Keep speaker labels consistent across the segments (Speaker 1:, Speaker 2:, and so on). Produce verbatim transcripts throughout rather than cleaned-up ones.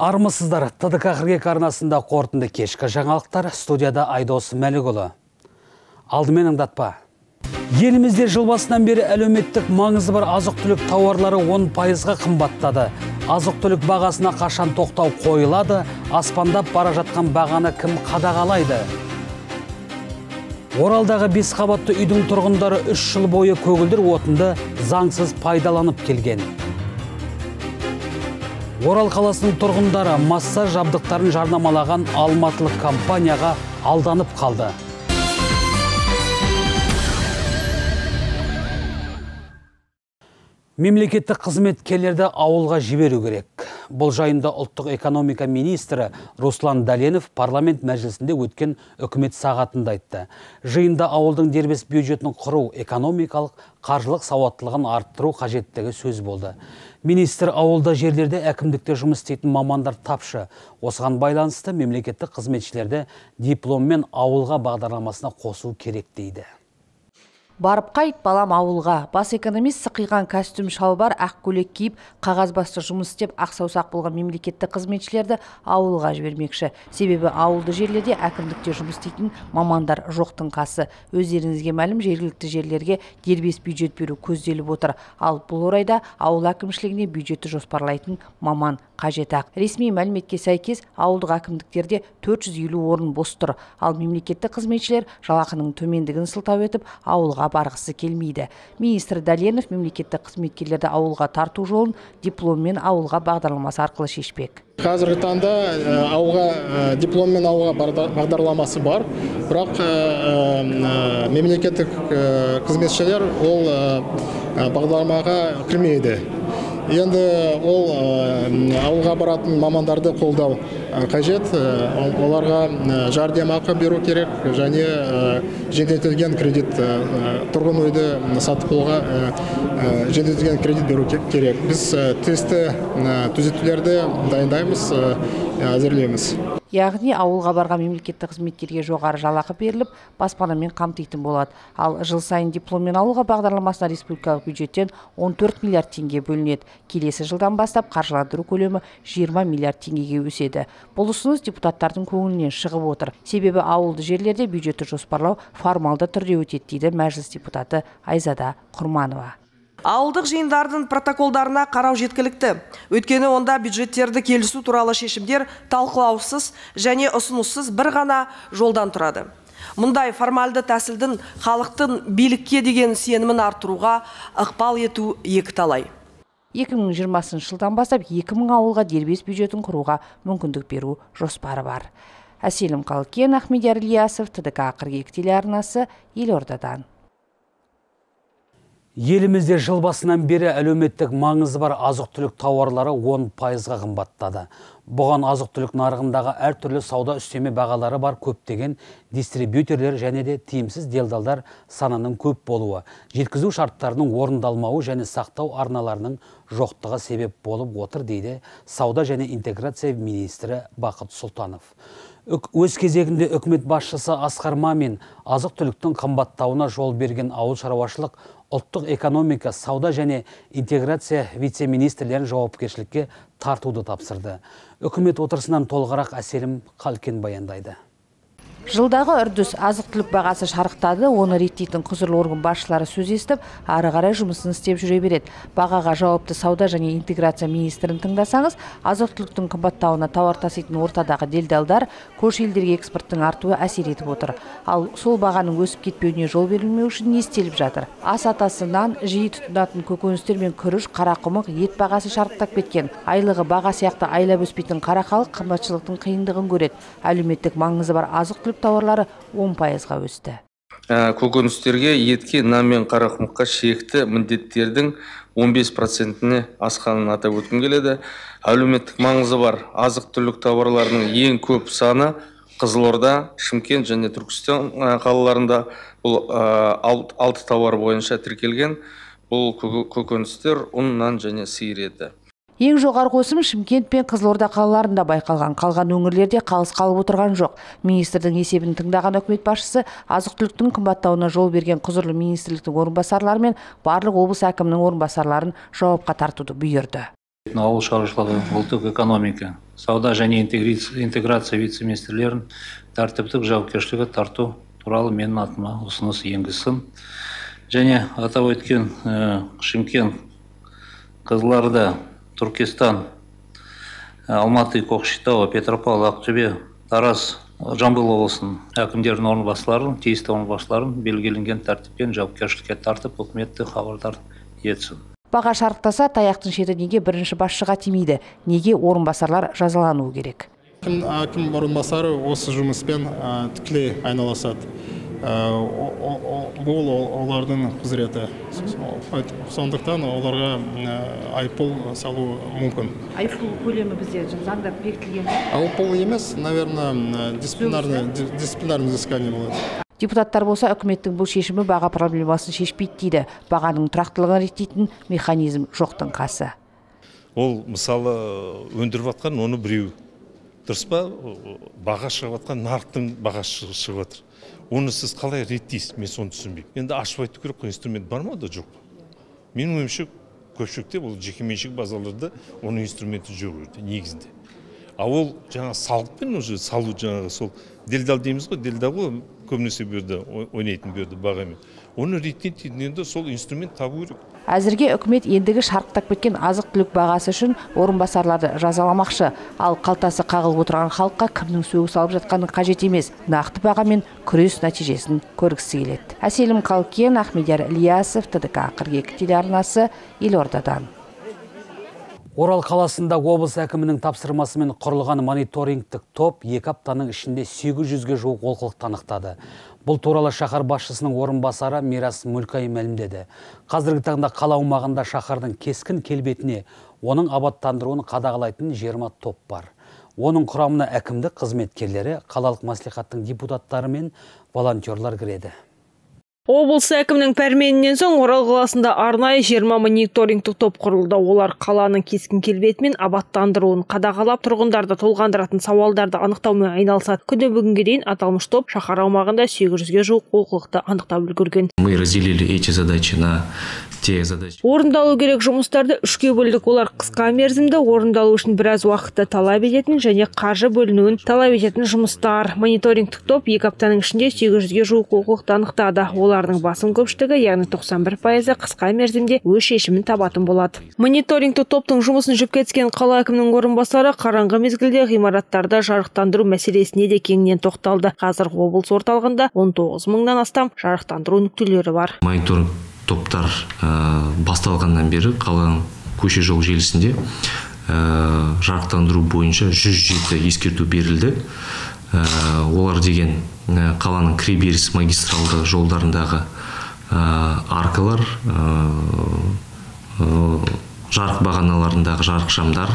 Speaker 1: Армысыздар, ТДК қырық екі арнасында қорытынды кешкі жаңалықтар, студияда Айдос Мәлікұлы. Алдымен аңдатпа. Елімізде жыл басынан бері әлеуметтік маңызы бар азық-түлік тауарлары он пайызға қымбаттады. Азық-түлік бағасына қашан тоқтау қойылады, аспандап бара жатқан бағаны кім қадағалайды? Оралдағы бес қабатты үйдің тұрғындары үш жыл бойы көгілдір отынды заңсыз пайдаланып келген. Орал қаласының тұрғындары массаж жабдықтарын жарнамалаған алматылық компанияға алданып қалды. Мемлекеттік қызметкерлерді ауылға жіберу керек. Бұл жайында ұлттық экономика министрі Руслан Дәленов парламент мәжілісінде өткен үкімет сағатында айтты. Жиында ауылдың дербес бюджетін құру, экономикалық, қаржылық сауаттылығын арттыру қажеттігі сөз болды. Министр ауылда жерлерде әкімдікте жұмыс істейтін мамандар тапшы. Осыған байланысты мемлекеттік қызметшілерді дипломмен ауылға бағдарламасына қосу керек дейді.
Speaker 2: Барып қайт балам ауылға. Бас экономист сықиған костюм шалбар, ақ көйлек киіп, қағаз басты жұмыс істеп, ақсаусақ болған мемлекеттік қызметшілерді ауылға жібермекші. Себебі ауылды жерлерде әкімдікте жұмыс істейтін мамандар жоқтың қасы. Өздеріңізге мәлім, жергілікті жерлерге дербес бюджет беру көзделіп отыр. Ал бұл орайда ауыл әкімшілігіне бюджетті жоспарлайтын маман қажет-ақ. Ресми мәліметке сәйкес ауылдық әкімдіктерде төрт жүз елу орын бос тұр. Ал мемлекеттік қызметшілер жалақының төмендігін сылтау етіп ауылға барғысы келмейді. Министр Дәленов мемлекеттік қызметкерлерді ауылға тарту жолын дипломмен ауылға бағдарламасы арқылы шешпек.
Speaker 3: Қазіргі таңда ауылға дипломмен ауылға бағдарламасы бар, бірақ мемлекеттік қызметшілер ол бағдарламаға кірмейді. Енді ол ауылға баратын мамандарды қолдау қажет, оларға жәрдемақы беру керек және жеңілдетілген кредит, тұрғын үйді сатып алуға жеңілдетілген кредит беру керек. Біз тиісті түзетулерді дайындаймыз, әзірлейміз.
Speaker 2: Яғни ауылға барған мемлекеттік қызметкерге жоғары жалақы беріліп, баспанамен қамтитын болады. Ал жыл сайын дипломмен ауылға бағдарламасына республикалық бюджеттен он төрт миллиард теңге бөлінеді. Келесі жылдан бастап қаржыландыру көлемі жиырма миллиард теңгеге өседі. Бұл ұсыныс депутаттардың көңілінен шығып отыр. Себебі ауылды жерлерде бюджетті жоспарлау формалды түрде өтеді дейді мәжіліс депутаты Айзада Құрманова.
Speaker 4: Ауылдық жиындардың протоколдарына қарау жеткілікті. Өйткені онда бюджеттерді келісу туралы шешімдер талқылаусыз және ұсыныссыз бір ғана жолдан тұрады. Мұндай формальды тәсілдің халықтың билікке деген сенімін арттыруға ықпал ету екі талай.
Speaker 2: екі мың жиырмасыншы жылдан бастап екі мың ауылға дербес бюджетін құруға мүмкіндік беру жоспары бар. Әселім Қалкен, Ахмедияр Ильясов, ТДК қырық екі телеарнасы, Елордадан.
Speaker 1: Елімізде жыл басынан бері әлеуметтік маңызы бар азық-түлік тауарлары он пайызға қымбаттады. Бұған азық-түлік нарығындағы әртүрлі сауда үстеме бағалары бар көптеген дистрибьютерлер және де тиімсіз делдалдар санының көп болуы, жеткізу шарттарының орындалмауы және сақтау арналарының жоқтығы себеп болып отыр дейді Сауда және интеграция министрі Бақыт Сұлтанов. Өз кезегінде үкімет басшысы Асқар Мамин азық-түліктің қымбаттауына жол берген ауыл шаруашылық, ұлттық экономика, сауда және интеграция вице-министрлерін жауапкершілікке тартуды тапсырды. Үкімет отырысынан толығырақ Әселім Қалкен баяндайды.
Speaker 2: Жылдағы үрдіс азық-түлік бағасы шарықтады, оны реттейтін құзырлы орган басшылары сөз естіп, ары қарай жұмысын істеп жүре береді. Бағаға жауапты сауда және интеграция министрін тыңдасаңыз, азық-түліктің қымбаттауына тауар таситын ортадағы делдалдар көрші елдерге экспорттың артуы әсер етіп отыр. Ал сол бағаның өсіп кетпеуіне жол берілмеу үшін не істеліп жатыр? Ас атасынан жиі тұтынатын көкөністер мен күріш, қарақұмық, ет бағасы шарықтап кеткен. Айлығы баға сияқты айлап өспейтін қарақалық қымбатшылықтың қиындығын көреді. Әлеуметтік маңызы бар азық-түлік тауарлары он пайызға өсті.
Speaker 5: Көкөністерге, етке, нан мен қарақұмыққа шекті міндеттердің он бес процентіне асқанын атап өткім келеді. Әлеуметтік маңызы бар азық-түлік тауарларының ең көп саны Қызылорда, Шымкент және Түркістан қалаларында бұл алты тауар бойынша тіркелген. Бұл көкөністер, ұн, нан және сиыр еті.
Speaker 2: Ең жоғарғы өсім Шымкент пен Қызылорда қалаларында байқалған, қалған өңірлерде қалыс қалып отырған жоқ. Министрдің есебін тыңдаған үкімет басшысы азық-түліктің қымбаттауына жол берген құзырлы министрліктің орынбасарлары мен барлық облыс әкімінің орынбасарларын жауапқа тартуды бұйырды.
Speaker 6: Ауыл шаруашылығы, ұлттық экономика, сауда және интеграция вице-министрлерін тәртіптік жауапкершілігі тарту туралы менің атыма ұсыныс енгізсін. Және атап өткен Шымкент, Қызылорда, Түркістан, Алматы, Көкшетау, Петропавл, Ақтөбе, Тараз, Жамбыл облысының әкімдерінің орынбасарларын, тиісті орынбасарларын белгіленген тәртіппен жауапкершілікке тартып, үкіметті хабардар етсін.
Speaker 2: Баға шарықтаса, таяқтың шеті неге бірінші басшыға тимейді? Неге орынбасарлар жазалануы керек?
Speaker 3: Әкім орынбасары осы жұмыспен тікелей айналысады. Бұл олардың құзыреті. Сондықтан оларға айыппұл салу мүмкін.
Speaker 2: Айыппұл көлемі бізде заңда бекітілген?
Speaker 3: Айыппұл емес, наверное, дисциплинарный взыскание болады.
Speaker 2: Депутаттар болса, үкіметтің бұл шешімі баға проблемасын шешпейді дейді. Бағаның тұрақтылығын реттейтін механизм жоқтың қасы.
Speaker 7: Ол мысалы өндіріп атқан оны біреу. Дұрыс па? Баға шығып атқан нарықтың бағасы шығып атыр. Оны сіз қалай реттейсіз, мен соны түсінбеймін. Енді ашып айту керек, инструмент бар ма да жоқ. Менің ойымша көпшілікте бұл жекеменшік базаларда оның инструменті жоқ негізінде. А ол жаңа салықпен уже салу жаңағы сол делдал дейміз ғой, делдал ғой көбінесе берді ойнайтын берді бағамен. Оны реттейтін енді сол инструмент табу керек.
Speaker 2: Әзірге үкімет ендігі шарықтап кеткен азық-түлік бағасы үшін орынбасарларды жазаламақшы. Ал қалтасы қағылып отырған халыққа кімнің сөгіс алып жатқаны қажет емес. Нақты бағамен күрес нәтижесін көргісі келеді. Әселім Қалкен, Ахмедияр Ильясов, Т Д К қырық екі телеарнасы, Елордадан.
Speaker 1: Орал қаласында облыс әкімінің тапсырмасымен құрылған мониторингтік топ екі аптаның ішінде сегіз жүзге жуық олқылықты анықтады. Бұл туралы шаһар басшысының орынбасары Мирас Мүлкай мәлімдеді. Қазіргі таңда қала аумағында шаһардың кескін келбетіне, оның абаттандыруын қадағалайтын жиырма топ бар. Оның құрамына әкімдік қызметкерлері, қалалық мәслихаттың депутаттары мен волонтерлар кіреді.
Speaker 8: Облыс әкімінің пәрменінен соң Орал қаласында арнайы жиырма мониторингтік топ құрылды. Олар қаланың кескін келбетімен абаттандыруын қадағалап, тұрғындарды толғандыратын сауалдарды анықтаумен айналысады. Күні бүгінге дейін аталмыш топ шаһар аумағында сегіз жүзге жуық олқылықты анықтап үлгерген.
Speaker 9: Мы разделили эти задачи на те задачи.
Speaker 8: Орындалу керек жұмыстарды үшке бөлдік. Олар қысқа мерзімді орындалу үшін біраз уақытты талап ететін және қаржы бөлінуін талап ететін жұмыстар. Мониторингтік топ екі аптаның ішінде сегіз жүзге жуық олқылықты анықтады. Олардың басым көпшілігі, яғни тоқсан бір пайызы қысқа мерзімде өз шешімін табатын болады. Мониторингтік топтың жұмысын жүкке түскен қала әкімінің орынбасары қараңғы мезгілде ғимараттарды жарықтандыру мәселесіне де кеңінен тоқталды. Қазір облыс орталығында он тоғыз мыңнан астам жарықтандыру нүктелері бар.
Speaker 9: Мониторинг топтар басталғаннан бері қаланың көше жол желісінде жарықтандыру бойынша жүз жеті ескерту берілді. Олар деген қаланың кіреберіс магистралды жолдарындағы аркалар, жарық бағаналарындағы жарық шамдар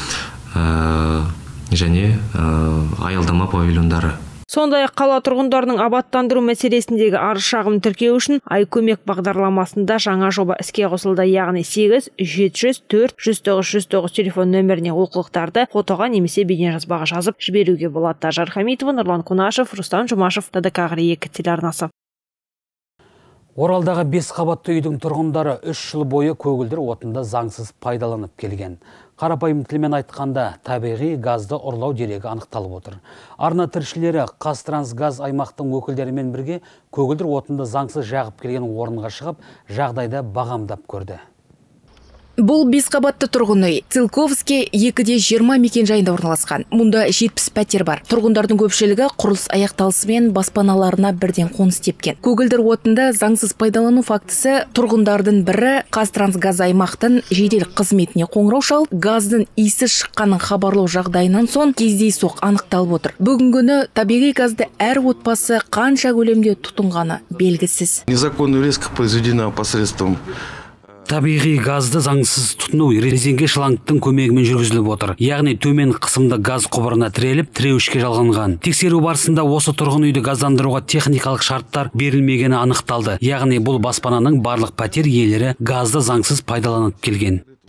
Speaker 9: және аялдама павильондары.
Speaker 8: Сондай-ақ қала тұрғындарының абаттандыру мәселесіндегі арыз шағым тіркеу үшін ай көмек бағдарламасында жаңа жоба іске қосылды. Яғни сегіз жеті жүз төрт жүз тоғыз жүз тоғыз телефон нөміріне олқылықтарды фотоға немесе бейнежазбаға жазып жіберуге болады. Ажар Хамитова, Нұрлан Қунашев, Рустам Жұмашев, Т Д К қырық екі телеарнасы.
Speaker 1: Оралдағы бес қабатты үйдің тұрғындары үш жыл бойы көгілдір отынды заңсыз пайдаланып келген. Қарапайым тілмен айтқанда табиғи газды ұрлау дерегі анықталып отыр. Арна тілшілері Қазтрансгаз аймақтың өкілдерімен бірге көгілдір отынды заңсыз жағып келген орынға шығып, жағдайды бағамдап көрді.
Speaker 10: Бұл бес қабатты тұрғын үй Цилковский екіде жиырма мекен жайында орналасқан. Мұнда жетпіс пәтер бар. Тұрғындардың көпшілігі құрылыс аяқталысымен баспаналарына бірден қоныс тепкен. Көгілдір отынды заңсыз пайдалану фактісі тұрғындардың бірі Қазтрансгаз аймақтың жедел қызметіне қоңырау шалып, газдың иісі шыққанын хабарлау жағдайынан соң кездейсоқ анықталып отыр. Бүгінгі күні табиғи газды әр отбасы қанша көлемде тұтынғаны белгісіз.
Speaker 11: Незаконная резка произведена посредством
Speaker 1: Табиғи газды заңсыз тұтыну резеңке шлангтың көмегімен жүргізіліп отыр. Яғни төмен қысымды газ құбырына тіреліп, тіреуішке жалғанған. Тексеру барысында осы тұрғын үйді газдандыруға техникалық шарттар берілмегені анықталды. Яғни бұл баспананың барлық пәтер иелері газды заңсыз пайдаланып келген.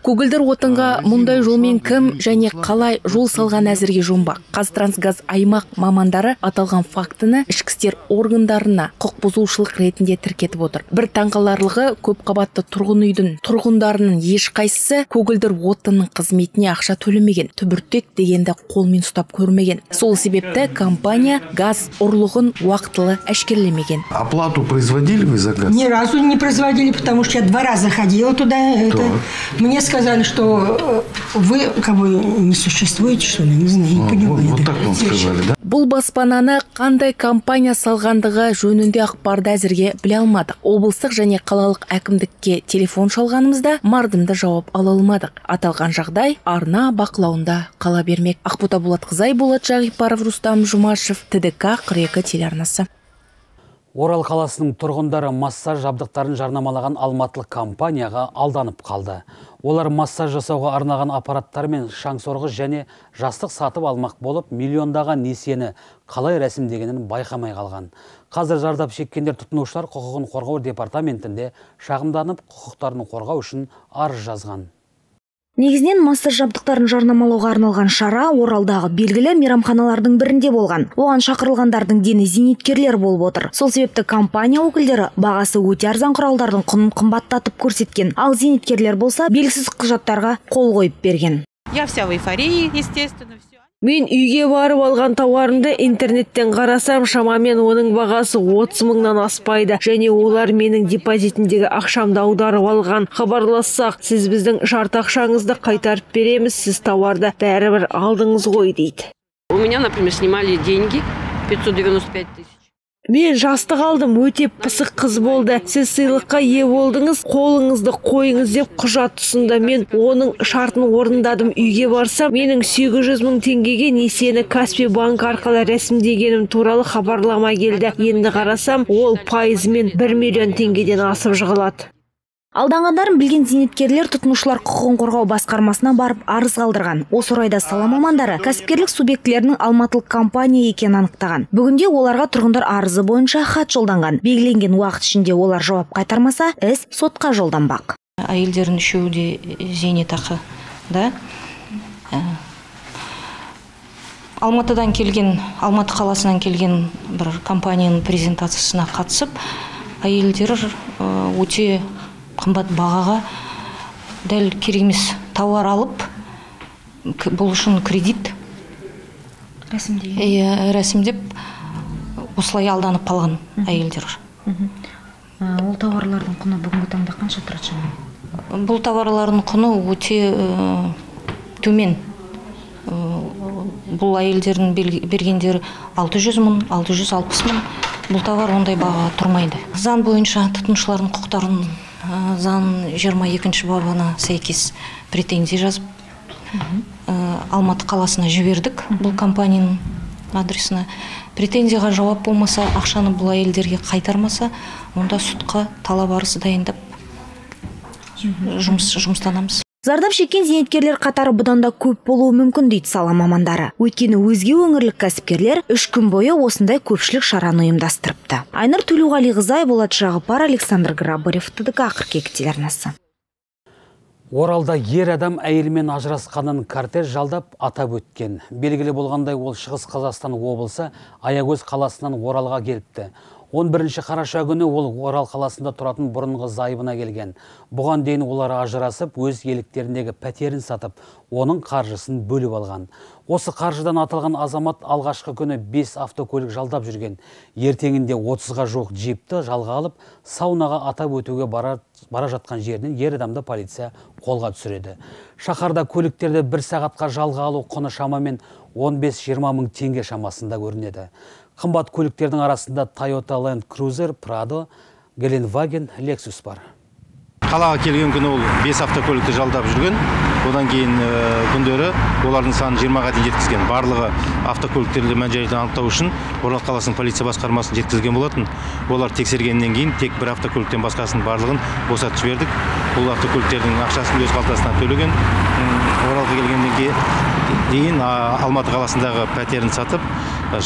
Speaker 10: Көгілдір отынға мұндай жолмен кім және қалай жол салған әзірге жомбақ. Қазтрансгаз аймақ мамандары аталған фактіні ішкі істер органдарына құқық бұзушылық ретінде тіркетіп отыр. Бір таңғаларлығы, көп қабатты тұрғын үйдің тұрғындарының ешқайсысы көгілдір отынның қызметіне ақша төлемеген, түбіртек дегенді қолмен ұстап көрмеген. Сол себепті компания газ ұрлығын уақытылы әшкерелемеген.
Speaker 11: Оплату производили вы за газ?
Speaker 12: Ни разу не производили, потому что я два раза ходила туда. Это... Мне сказали, что вы как бы не существуете, что ли, не знаю, не понимаю.
Speaker 11: Вот, вот так вам сказали, да?
Speaker 10: Бұл баспананы қандай компания салғандығы жөнінде ақпарды әзірге біле алмадық. Облыстық және қалалық әкімдікке телефон шалғанымызда мардымды жауап ала алмадық. Аталған жағдай арна бақылауында қала бермек. Ақбота Болатқызай, Болат Жағипаров, Рустам Жұмашев, Т Д К қырық екі телеарнасы.
Speaker 1: Орал қаласының тұрғындары массаж жабдықтарын жарнамалаған алматылық компанияға алданып қалды. Олар массаж жасауға арналған аппараттар мен шаңсорғыш және жастық сатып алмақ болып, миллиондаған несиені қалай рәсімдегенін байқамай қалған. Қазір зардап шеккендер тұтынушылар құқығын қорғау департаментінде шағымданып, құқықтарын қорғау үшін арыз жазған.
Speaker 13: Негізінен массаж жабдықтарын жарнамалауға арналған шара Оралдағы белгілі мейрамханалардың бірінде болған. Оған шақырылғандардың дені зейнеткерлер болып отыр. Сол себепті компания өкілдері бағасы өте арзан құралдардың құнын қымбаттатып көрсеткен. Ал зейнеткерлер болса белгісіз құжаттарға қол қойып берген.
Speaker 14: Я вся в эйфории, естественно, все.
Speaker 8: Мен үйге барып алған тауарымды интернеттен қарасам, шамамен оның бағасы отыз мыңнан аспайды. Және олар менің депозитіндегі ақшамды аударып алған. Хабарлассақ, сіз біздің шарт ақшаңызды қайтарып береміз, сіз тауарды бәрібір алдыңыз ғой дейді.
Speaker 14: У меня, например, снимали деньги пятьсот девяносто пять тысяч.
Speaker 8: Мен жастық алдым, өте пысық қыз болды. Сіз сыйлыққа ие болдыңыз, қолыңызды қойыңыз деп құжат ұсынды. Мен оның шартын орындадым. Үйге барсам, менің сегіз жүз мың теңгеге несиені Каспий банк арқылы рәсімдегенім туралы хабарлама келді. Енді қарасам, ол пайызымен бір миллион теңгеден асып жығылады.
Speaker 13: Алданғандарын білген зейнеткерлер тұтынушылар құқығын қорғау басқармасына барып арыз қалдырған. Осы орайда сала мамандары кәсіпкерлік субъектілерінің алматылық компания екенін анықтаған. Бүгінде оларға тұрғындар арызы бойынша хат жолданған. Белгіленген уақыт ішінде олар жауап қайтармаса, іс сотқа жолданбақ.
Speaker 15: Әйелдердің үшеуі де зейнетақы, да? Алматыдан келген, Алматы қаласынан келген бір компанияның презентациясына қатысып, әйелдер өте қымбат бағаға дәл керек емес тауар алып, бұл үшін кредит рәсімдеп осылай алданып қалған әйелдер.
Speaker 13: Ол тауарлардың құны бүгінгі таңда қанша тұрады?
Speaker 15: Бұл тауарлардың құны өте төмен. Бұл әйелдердің бергендері алты жүз мың, алты жүз алпыс мың. Бұл тауар ондай баға тұрмайды. Заң бойынша тұтынушылардың құқықтарын заң жиырма екінші бабына сәйкес претензия жазып Алматы қаласына жібердік. Бұл компанияның адресіне. Претензияға жауап болмаса, ақшаны бұл әйелдерге қайтармаса, онда сотқа талап арыз дайындап жұмыстанамыз.
Speaker 13: Зардап шеккен зейнеткерлер қатары бұдан да көп болуы мүмкін дейді сала мамандары. Өйткені өзге өңірлік кәсіпкерлер үш күн бойы осындай көпшілік шараны ұйымдастырыпты. Айнұр Төлеуғалиқызы, Болат Жағипар, Александр Грабарев, Т Д К қырық екі телеарнасы.
Speaker 1: Оралда ер адам әйелмен ажырасқанын кортеж жалдап атап өткен. Белгілі болғандай ол Шығыс Қазақстан облысы Аягөз қаласынан Оралға келіпті. он бірінші қараша күні ол Орал қаласында тұратын бұрынғы зайыбына келген. Бұған дейін олар ажырасып, өз еліктеріндегі пәтерін сатып, оның қаржысын бөліп алған. Осы қаржыдан аталған азамат алғашқы күні бес автокөлік жалдап жүрген. Ертеңінде отызға жоқ джипті жалға алып, саунаға атап өтуге бара, бара жатқан жерінен ер адамды полиция қолға түсіреді. Шаһарда көліктерді бір сағатқа жалға алу құны шамамен он бес жиырма мың теңге шамасында көрінеді. Қымбат көліктердің арасында Toyota Land Cruiser, Prado, Gelenwagen, Lexus бар.
Speaker 16: Қалаға келген күні ол бес автокөлікті жалдап жүрген. Одан кейін күндері олардың санын жиырмаға дейін жеткізген. Барлығы автокөліктерді мән-жайды анықтау үшін Орал қаласының полиция басқармасын жеткізген болатын. Олар тексергеннен кейін тек бір автокөліктен басқасын барлығын босатып жібердік. Бұл автокөліктердің ақшасын өз қалтасынан төлеген. Оралға келгеннен кейін Алматы қаласындағы пәтерін сатып,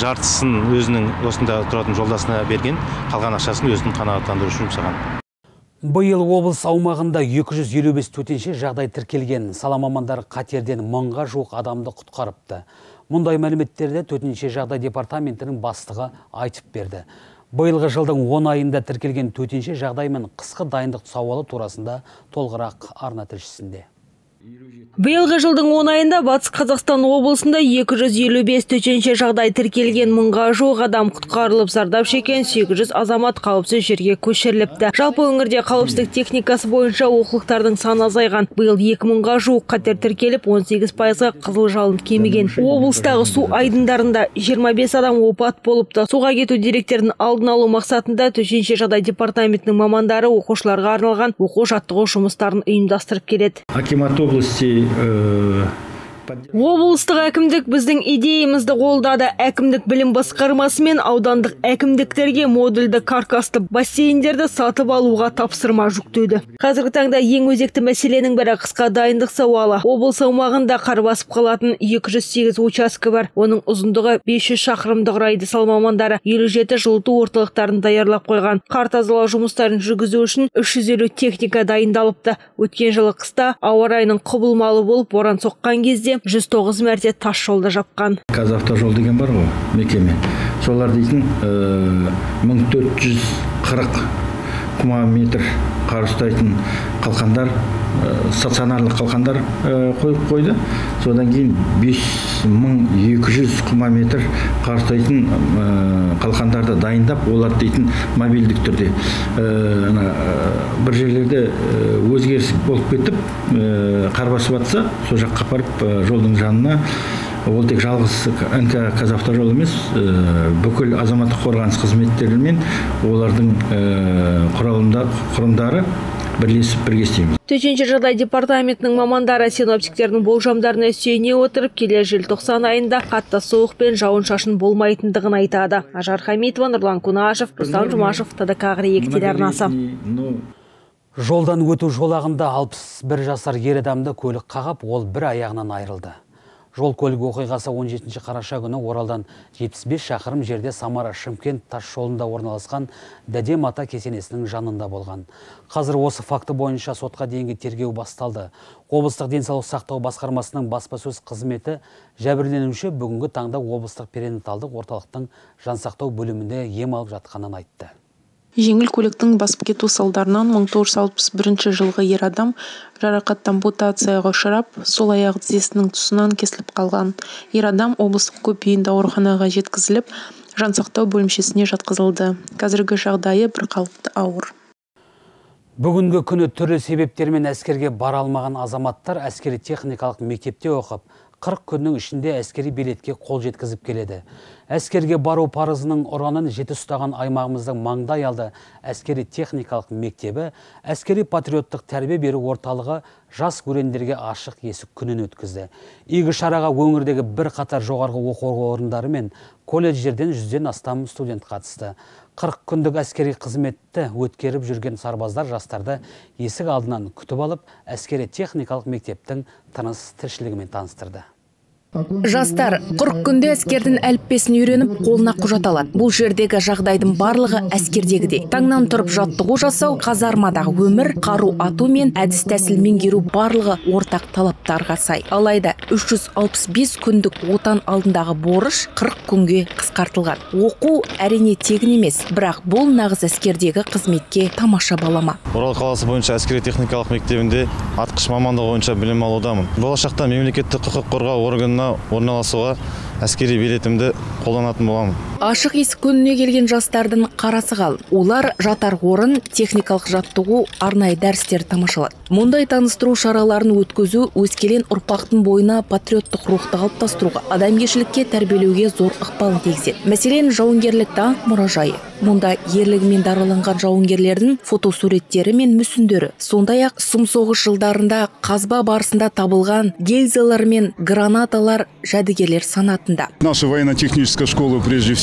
Speaker 16: жартысын өзінің осында тұратын жолдасына берген, қалған ақшасын өзінің қанағаттандыру үшін жұмсаған.
Speaker 1: Биыл облыс аумағында екі жүз елу бес төтенше жағдай тіркелген. Сала мамандары қатерден мыңға жуық адамды құтқарыпты. Мұндай мәліметтерді төтенше жағдай департаментінің бастығы айтып берді. Биылғы жылдың он айында тіркелген төтенше жағдай мен қысқы дайындық сауалы турасында толығырақ арна тілшісінде.
Speaker 8: Биылғы жылдың он айында Батыс Қазақстан облысында екі жүз елу бес төтенше жағдай тіркелген, мыңға жуық адам құтқарылып, зардап шеккен сегіз жүз азамат қауіпсіз жерге көшіріліпті. Жалпы өңірде қауіпсіздік техникасы бойынша олқылықтардың саны азайған. Биыл екі мыңға жуық қатер тіркеліп, он сегіз пайызға қызыл жалын кеміген. Облыстағы су айдындарында жиырма бес адам опат болыпты. Суға кету деректерін алдын алу мақсатында төтенше жағдай департаментінің мамандары оқушыларға арналған оқу жаттығу жұмыстарын ұйымдастырып келеді.
Speaker 17: Акимат области
Speaker 8: Облыстық әкімдік біздің идеямызды қолдады. Әкімдік білім басқармасы мен аудандық әкімдіктерге модульді каркасты бассейндерді сатып алуға тапсырма жүктеді. Қазіргі таңда ең өзекті мәселенің бірі қысқа дайындық сауалы. Облыс аумағында қар басып қалатын екі жүз сегіз учаске бар. Оның ұзындығы бес жүз шақырымды құрайды. Сала мамандары елу жеті жылыту орталықтарын даярлап қойған. Қар тазалау жұмыстарын жүргізу үшін үш жүз елу техника дайындалыпты. Өткен жылы қыста ауа райының құбылмалы болып, боран соққан кезде жүз тоғыз мәрте тас жолды жапқан.
Speaker 17: Қазавтожол деген бар ғой, мекеме. Солар дейтін мың төрт жүз қырық кубометр қар ұстайтын қалқандар, стационарлы қалқандар қойып қойды. Содан кейін бес мың екі жүз кубометр қар ұстайтын қалқандарды дайындап, олар дейтін мобильдік түрде. Бір жерлерде өзгеріс болып кетіп, қар басып жатса, сол жаққа апарып жолдың жанына, ол тек жалғыз эн ка Қазавтожол емес, бүкіл азаматтық қорғаныс қызметтері мен олардың құрылымдары бірлесіп бірге істейміз.
Speaker 8: Төтенше жағдай департаментінің мамандары синоптиктердің болжамдарына сүйене отырып, келер желтоқсан айында қатты суық пен жауын-шашын болмайтындығын айтады. Ажар Хамитова, Нұрлан Кунашев, Рустам Жұмашев, Т Д К егіс телеарнасы.
Speaker 1: Жолдан өту жолағында алпыс бір жасар ер адамды көлік қағып, ол бір аяғынан айырылды. Жол көлік оқиғасы он жетінші қараша күні Оралдан жетпіс бес шақырым жерде Самара-Шымкент тас жолында орналасқан Дәдем ата кесенесінің жанында болған. Қазір осы факты бойынша сотқа дейінгі тергеу басталды. Облыстық денсаулық сақтау басқармасының баспасөз қызметі жәбірленуші бүгінгі таңда облыстық перинаталдық орталықтың жансақтау бөлімінде ем алып жатқанын айтты.
Speaker 18: Жеңіл көліктің басып кету салдарынан мың тоғыз жүз алпыс бірінші жылғы ер адам жарақат ампутацияға ұшырап, сол аяқ тізесінің тұсынан кесіліп қалған. Ер адам облыстық көпбейінді ауруханаға жеткізіліп, жансақтау бөлімшесіне жатқызылды. Қазіргі жағдайы бірқалыпты ауыр.
Speaker 1: Бүгінгі күні түрлі себептермен әскерге бара алмаған азаматтар әскери техникалық мектепте оқып, қырық күннің ішінде әскери билетке қол жеткізіп келеді. Әскерге бару парызының ұранын жіті ұстаған аймағымыздың маңдай алды әскери техникалық мектебі, әскери патриоттық тәрбие беру орталығы жас өрендерге ашық есік күнін өткізді. Игі шараға өңірдегі бір қатар жоғарғы оқу орындары мен колледждерден жүзден астам студент қатысты. қырық күндік әскери қызметті өткеріп жүрген сарбаздар жастарды есік алдынан күтіп алып, әскери техникалық мектептің тыныс тіршілігімен таныстырды.
Speaker 10: Жастар қырық күнде әскердің әліппесін үйреніп, қолына құжат алады. Бұл жердегі жағдайдың барлығы әскердегідей. Таңнан тұрып жаттығу жасау, казармадағы өмір, қару ату мен әдіс тәсіл меңгеру барлығы ортақ талаптарға сай. Алайда үш жүз алпыс бес күндік отан алдындағы борыш қырық күнге қысқартылған. Оқу әрине тегін емес, бірақ бұл нағыз әскердегі қызметке тамаша балама.
Speaker 19: Орал қаласы бойынша әскери техникалық мектебінде атқыш мамандығы бойынша білім алудамын. Болашақта мемлекеттік құқық қорғау органына орналасуға әскери билетімді қолданатын боламын.
Speaker 10: Ашық есік күніне келген жастардың қарасы қалың. Олар жатар орын, техникалық жаттығу, арнайы дәрістер тамашалады. Мұндай таныстыру шараларын өткізу өскелең ұрпақтың бойына патриоттық рухты қалыптастыруға, адамгершілікке тәрбиелеуге зор ықпалын тигізеді. Мәселен, жауынгерлік даңқ мұражайы. Мұнда ерлігімен дараланған жауынгерлердің фотосуреттері мен мүсіндері, сондай-ақ сұм соғыс жылдарында қазба барысында табылған гильзалар мен гранаталар жәдігерлер санатында.
Speaker 20: Наша военно-техническая школа прежде всего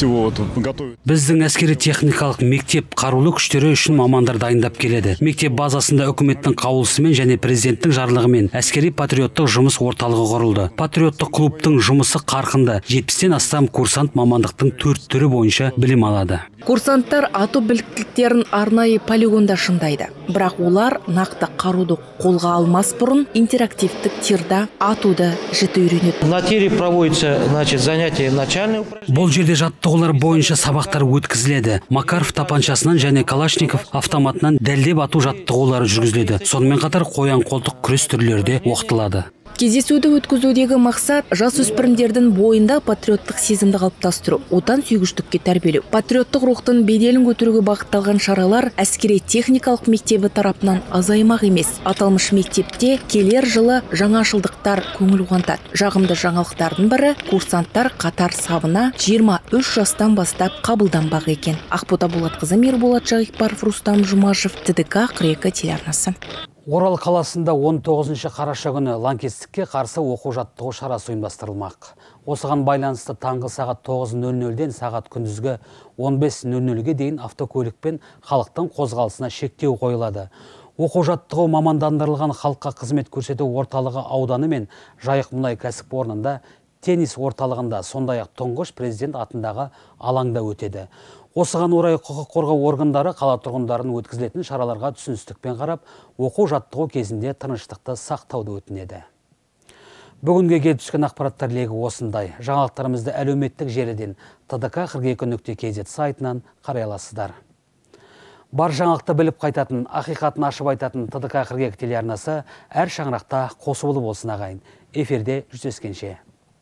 Speaker 20: всего вот готовят.
Speaker 1: Біздің әскери техникалық мектеп қарулы күштері үшін мамандар дайындап келеді. Мектеп базасында үкіметтің қаулысымен және президенттің жарлығымен әскери патриоттық жұмыс орталығы құрылды. Патриоттық клубтың жұмысы қарқынды. жетпістен астам курсант мамандықтың төрт түрі бойынша білім алады.
Speaker 10: Курсанттар ату біліктіліктерін арнайы полигонда шыңдайды. Бірақ олар нақты қаруды қолға алмас бұрын интерактивтік тирда атуды жіті үйренеді.
Speaker 21: На тире проводится, значит, занятие начальное.
Speaker 1: Бұл жерде жаттығулар бойынша сабақтар өткізіледі. Макаров тапаншасынан және Калашников автоматынан дәлдеп ату жаттығулары жүргізіледі. Сонымен қатар қоян қолтық күрес түрлері де оқытылады.
Speaker 10: Кездесуді өткізудегі мақсат жасөспірімдердің бойында патриоттық сезімді қалыптастыру, отан сүйгіштікке тәрбиелеу. Патриоттық рухтың беделін көтеруге бағытталған шаралар әскери техникалық мектебі тарапынан азаймақ емес. Аталмыш мектепте келер жылы жаңашылдықтар көңіл қуантады. Жағымды жаңалықтардың бірі курсанттар қатар сабына жиырма үш жастан бастап қабылданбақ екен. Ақбота Болатқызы, Мерболат Жағипаров, Рустам Жұмашев, Т Д К қырық екі телеарнасы.
Speaker 1: Орал қаласында он тоғызыншы қараша күні лаңкестікке қарсы оқу жаттығу шарасы ұйымдастырылмақ. Осыған байланысты таңғы сағат тоғыз нөл нөлден сағат күндізгі он бес нөл нөлге дейін автокөлікпен халықтың қозғалысына шектеу қойылады. Оқу жаттығу мамандандырылған халыққа қызмет көрсету орталығы ауданы мен Жайық мұнай кәсіпорнында, теннис орталығында, сондай-ақ тұңғыш президент атындағы алаңда өтеді. Осыған орай құқық қорғау органдары қала тұрғындарын өткізілетін шараларға түсіністікпен қарап, оқу жаттығу кезінде тыныштықты сақтауды өтінеді. Бүгінге келіп түскен ақпараттар легі осындай. Жаңалықтарымызды әлеуметтік желіден Т Д К қырық екі нүкте К З сайтынан қарай аласыздар. Бар жаңалықты біліп қайтатын, ақиқатын ашып айтатын Т Д К қырық екі телеарнасы әр шаңырақта қосылы болсын ағайын. Эфирде жүздескенше.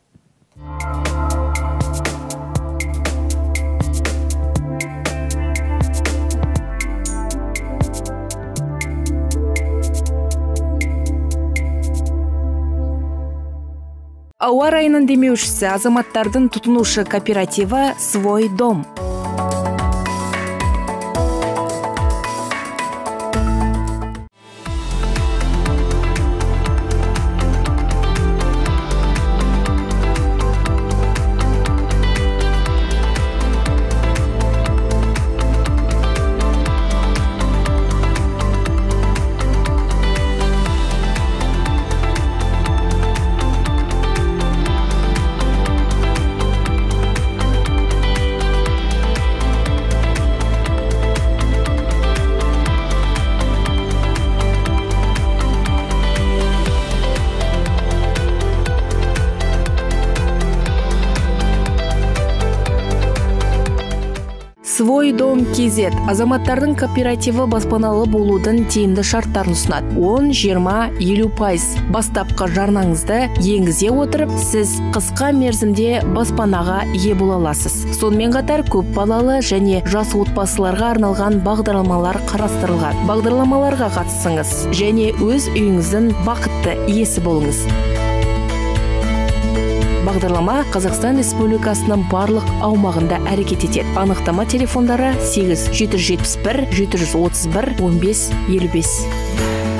Speaker 10: Ауа райының демеушісі азаматтардың тұтынушы кооперативі «Свой дом». Свой дом К З азаматтардың кооперативі баспаналы болудың тиімді шарттарын ұсынады. он, жиырма, елу пайыз бастапқы жарнаңызды енгізе отырып, сіз қысқа мерзімде баспанаға ие бола аласыз. Сонымен қатар көп балалы және жас отбасыларға арналған бағдарламалар қарастырылған. Бағдарламаларға қатысыңыз және өз үйіңіздің бақытты иесі болыңыз. Бағдарлама Қазақстан Республикасының барлық аумағында әрекет етеді. Анықтама телефондары сегіз жеті жүз жетпіс бір жеті жүз отыз бір он бес елу бес.